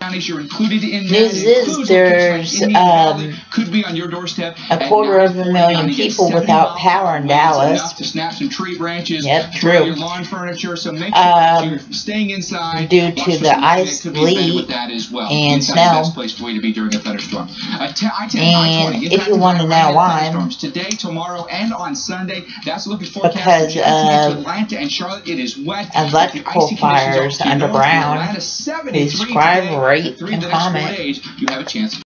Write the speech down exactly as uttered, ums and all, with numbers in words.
counties you're included in that. News is there's um, could be on your doorstep. a quarter of a million people without power in Dallas. To snap some tree branches. Yep, true. Your lawn furniture. So make sure um, you're staying inside. Due to the ice, sleet, well. and Inside snow. The best place for you to be during a thunderstorm. Uh, and if you want to know why, today, tomorrow, and on Sunday, that's looking for because of Atlanta and Charlotte. It is wet. electrical fires underground. Please subscribe, rate, and comment. You have a chance.